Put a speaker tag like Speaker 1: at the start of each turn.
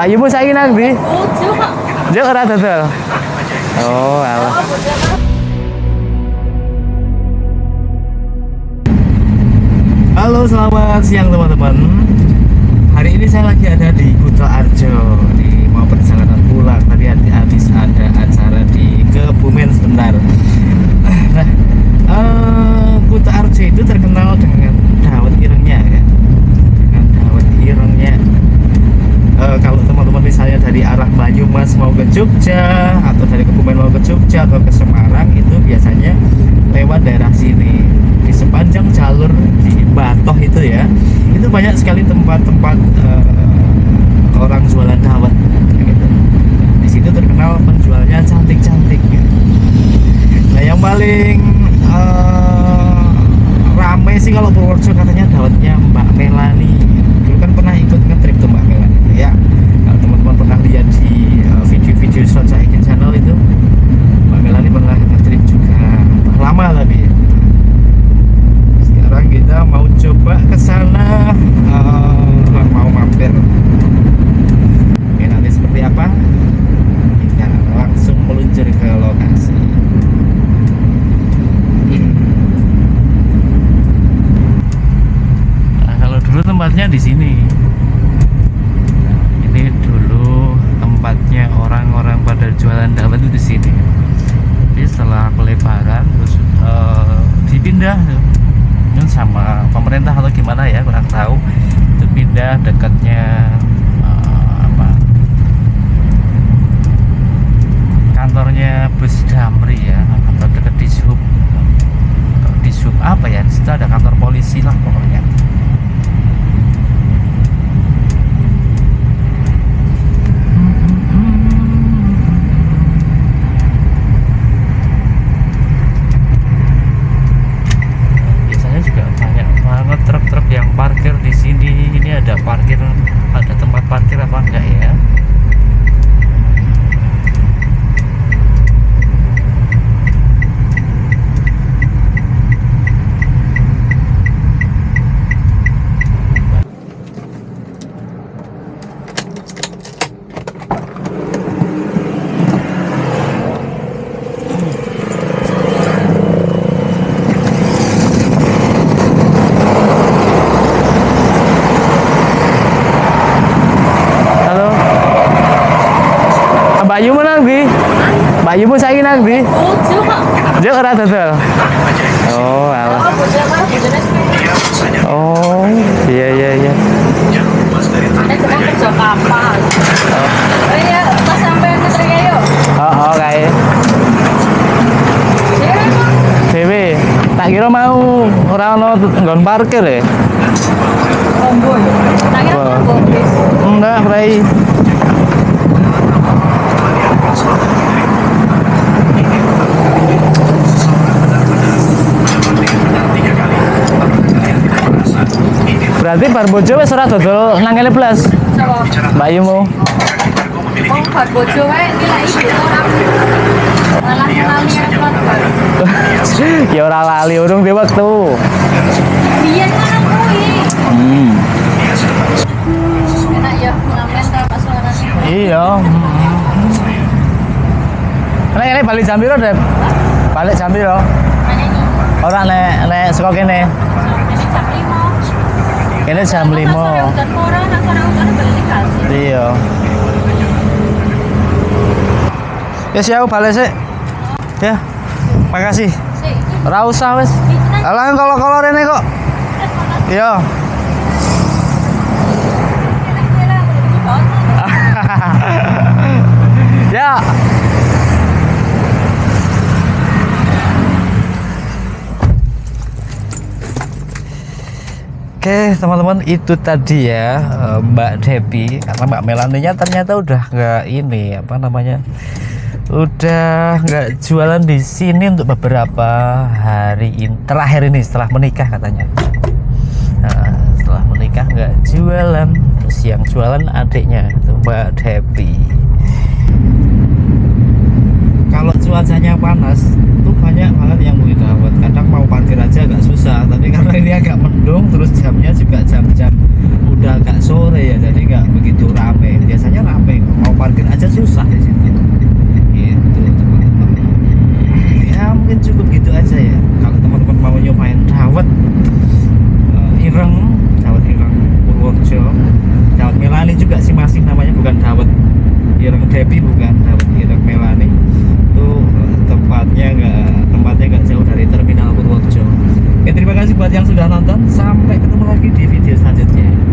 Speaker 1: Bayumu saiki nang ndi?
Speaker 2: Bojo kok.
Speaker 1: Juk ora dodol. Oh, alah. Halo, selamat siang teman-teman. Hari ini saya lagi ada di Kutoarjo, mau perjalanan pulang. Tadi habis ada acara di Kebumen sebentar. Nah, Kutoarjo itu terkenal dengan dawet irengnya, kan? Dengan dawet irengnya. Kalau teman-teman misalnya dari arah Banyumas mau ke Jogja, atau dari Kebumen mau ke Jogja atau ke Semarang, itu biasanya lewat daerah sini. Di sepanjang jalur di Batoh itu ya, itu banyak sekali tempat-tempat orang jualan dawet gitu. Di situ terkenal penjualnya cantik-cantik ya. Nah, yang paling rame sih kalau Purworejo katanya dawetnya Mbak Melani. Dulu kan pernah ikut nge-trip tuh Mbak Melani ya. Kalau teman-teman pernah lihat di video-video Short Saikin Channel itu, Mbak Melani pernah nge-trip juga. Lama tapi ya. Sekarang kita mau coba ke sana, mau mampir. Oke, nanti seperti apa? Kita langsung meluncur ke lokasi. Nah, kalau dulu tempatnya di sini. Ini dulu tempatnya orang-orang pada jualan dawet itu di sini. Jadi setelah pelebaran terus dipindah sama pemerintah atau gimana ya, kurang tahu, itu pindah dekatnya kantornya Bus Damri ya, atau dekat Dishub. Kalau Dishub apa ya, di situ ada kantor polisi lah pokoknya. Truk-truk yang parkir di sini. Ini ada parkir, ada tempat parkir apa enggak ya? Bayumu nang ndi? Bayumu saiki nang ndi?
Speaker 2: Bojo kok.
Speaker 1: Juk ora dodol. Oh, alah. Oh, iya.
Speaker 2: Nek cuma kerja kapal. Oh iya, pas sampai ngetrik yo.
Speaker 1: Oh, kae. Dewe, tak kira mau ora ono nggon parkir ya.
Speaker 2: Rombol. Tak kira rombol bis.
Speaker 1: Enggak, Bray. Berarti bar bojo wis ora dodol nang kene blas. Bayumu.
Speaker 2: Wong bar bojo wae nilai ibu ora. Malah ngelali
Speaker 1: Ya ora lali urung di wektu.
Speaker 2: biyen ngono kuwi. Enak ya ngamen ta pas suarane.
Speaker 1: Iya. Nek balik jam piro, Dep? Balik jam piro?
Speaker 2: Nyanyi.
Speaker 1: Ora nek saka kene. Kene jam 5. Iya. Ya siap balik sih. Ya. Makasih. Ora usah wis. Alah kalau rene kok. Iya. Ya. Oke teman-teman, itu tadi ya Mbak Debbie. Karena Mbak Melaninya ternyata udah nggak ini apa namanya, udah nggak jualan di sini untuk beberapa hari ini, terakhir ini setelah menikah katanya. Nah, setelah menikah nggak jualan, terus yang jualan adiknya itu Mbak Debbie. Kalau cuacanya panas itu banyak banget yang beli dawet. Kadang mau parkir aja agak susah, tapi karena ini agak mendung, terus jamnya juga jam-jam udah agak sore ya, jadi nggak begitu rame. Biasanya rame, mau parkir aja susah di situ. Gitu teman-teman. Ya mungkin cukup gitu aja ya. Kalau teman-teman mau nyobain dawet ireng, dawet ireng Purworejo, dawet Melani juga sih masih namanya, bukan dawet ireng Depi, bukan dawet ireng Melani. Itu tempatnya nggak jauh dari terminal Purworejo. Oke, terima kasih buat yang sudah nonton. Sampai ketemu lagi di video selanjutnya.